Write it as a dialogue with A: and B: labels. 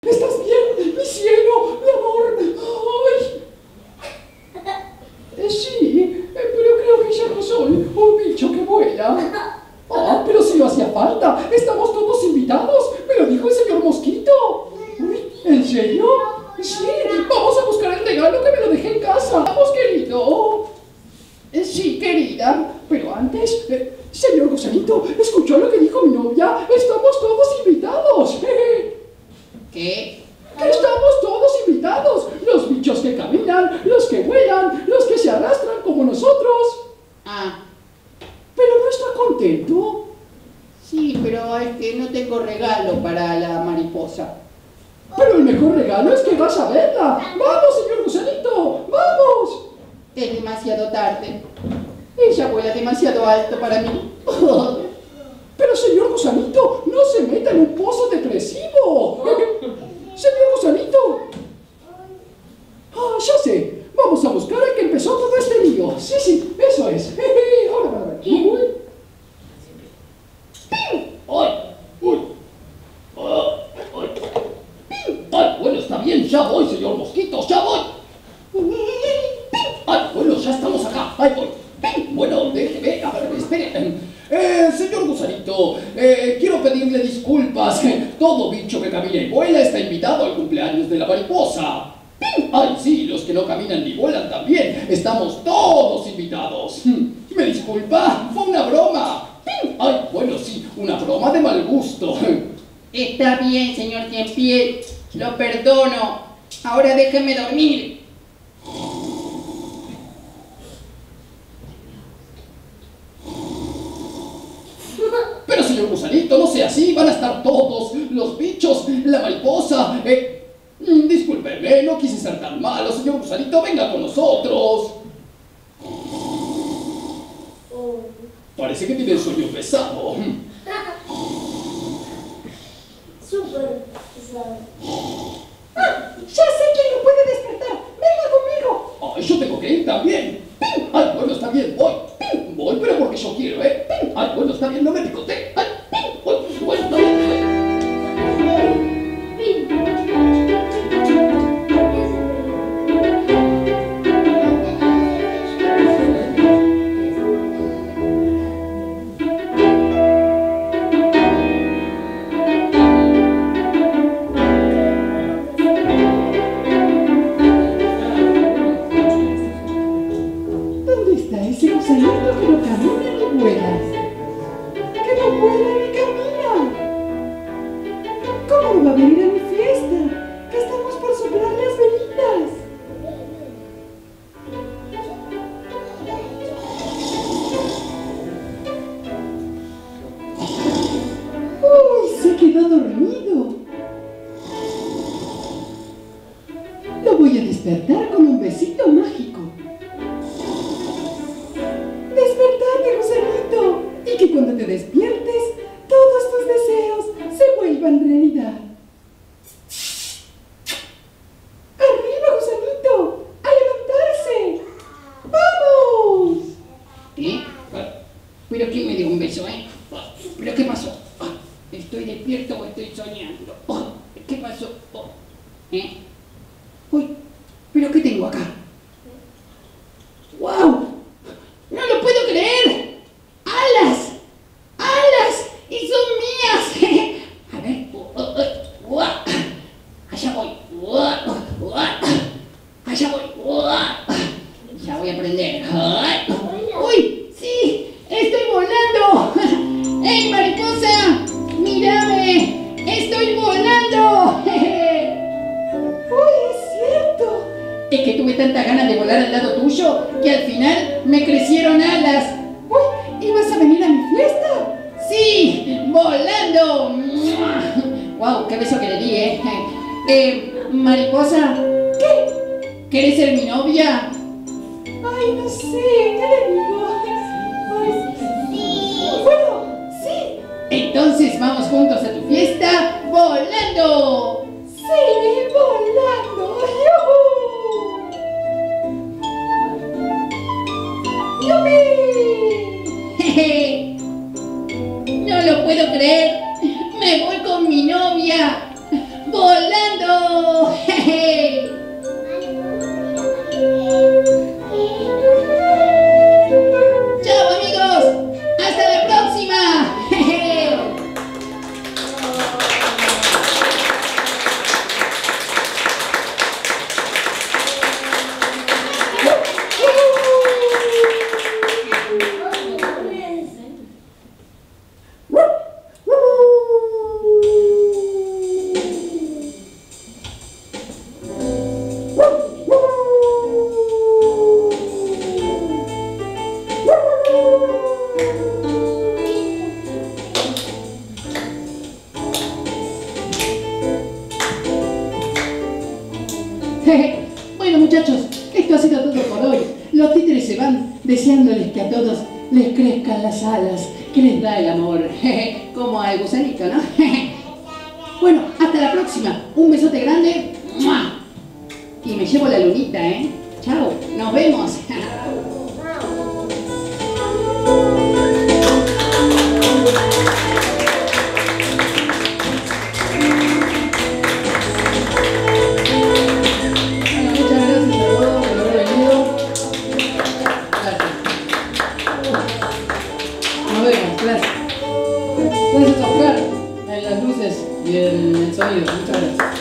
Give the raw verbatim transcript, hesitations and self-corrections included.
A: ¿Estás bien? ¡Mi cielo! ¡Mi amor! ¡Ay! Eh, sí, eh, pero creo que ya no soy un bicho que vuela. Ah, pero si no hacía falta. Estamos todos invitados. Me lo dijo el señor Mosquito. Uy, ¿en serio? Sí, vamos a buscar el regalo que me lo dejé en casa. Vamos, querido. Eh, sí, querida. Pero antes, eh, señor Gusanito, ¿escuchó lo que dijo mi novia? Estamos todos invitados.
B: ¿Qué?
A: Que estamos todos invitados. Los bichos que caminan, los que vuelan, los que se arrastran como nosotros.
B: Ah,
A: ¿Pero no está contento?
B: sí, pero es que no tengo regalo para la mariposa.
A: Pero el mejor regalo es que vas a verla. ¡Vamos, señor Gusanito! ¡Vamos!
B: Es demasiado tarde. Ella vuela demasiado alto para mí.
A: Pero, señor Gusanito, no se meta en un pozo depresivo. Señor Gusanito. Ah, ya sé. Vamos a buscar al que empezó todo este lío. Sí, sí, eso es. Ahora, ahora, ahora.
C: ¿Quién?
A: Uy. ¡Ay! ¡Uy! ¡Ah! ¡Ay! ¡Ay! Bueno, está bien, ya voy, señor Mosquito, ya voy. ¡Ay! Bueno, ya estamos acá. ¡Ay, voy! Bueno, déjeme, a ver, espere. Eh, señor Gusanito, eh, quiero pedirle disculpas. Todo bicho que camina y vuela está invitado al cumpleaños de la mariposa. ¡Ay, sí! Los que no caminan ni vuelan también. Estamos todos invitados. ¿Me disculpa? Fue una broma. ¡Ay, bueno, sí! Una broma de mal gusto.
B: Está bien, señor Cienpiel. Lo perdono. Ahora déjeme dormir.
A: Pero, señor Gusanito, no sea así. Van a estar todos. Los bichos, la mariposa. Eh, mm, discúlpeme, no quise ser tan malo. Señor Gusanito, venga con nosotros. Parece que tiene el sueño pesado.
C: Súper pesado.
A: ¡Ah! ¡Ya sé quién lo puede despertar! ¡Venga conmigo! ¡Ay, yo tengo que ir también! ¡Ay, bueno, está bien, voy! Voy, pero porque yo quiero, ¿eh? ¡Ay, bueno, está bien, no me picoté! ¡Ay! ¡Voy! ¡Bueno, está bien! ¿Dónde está ese gusanito que no camina ni vuela? ¡Que no vuela ni camina! ¿Cómo no va a venir a mi fiesta? ¡Que estamos por soplar las velitas! ¡Uy! Se quedó dormido. Lo voy a despertar con un besito mágico. ¡Despertate, gusanito! Y que cuando te despiertes, todos tus deseos se vuelvan realidad. ¡Arriba, gusanito! ¡A levantarse! ¡Vamos!
B: ¿Qué? ¿Pero quién me dio un beso, eh? ¿Pero qué pasó? ¿Estoy despierto o estoy soñando? ¿Qué pasó? ¿Eh? Uy, ¿pero qué tengo acá? ¡Wow! ¡No lo puedo creer! ¡Alas! ¡Alas! ¡Y son mías! A ver. Allá voy. Allá voy. Ya voy a aprender. ¡Uy! ¡Sí! ¡Estoy volando! ¡Ey, mariposa! ¡Mírame! ¡Estoy volando!
A: ¡Uy, es cierto!
B: Es que tuve tanta ganas de volar al lado tuyo que al final me crecieron alas.
A: ¡Uy! ¿Y vas a venir a mi fiesta?
B: ¡Sí! ¡Volando! ¡Wow! ¡Qué beso que le di, eh! eh mariposa,
A: ¿Qué?
B: ¿querés ser mi novia?
A: Ay, no sé, ¿qué le digo? Ay,
C: Sí.
A: bueno, sí.
B: Entonces vamos juntos a tu fiesta volando.
A: Sí, volando. ¡Yujú! ¡Yupi!
B: Jeje. No lo puedo creer. Me voy con mi novia volando. Bueno, muchachos, esto ha sido todo por hoy. Los títeres se van deseándoles que a todos les crezcan las alas que les da el amor. Como al gusanito, ¿no? Bueno, hasta la próxima. Un besote grande. Y me llevo la lunita, ¿eh? Chao, nos vemos.
A: Gracias, Oscar, en las luces y en el sonido. Muchas gracias.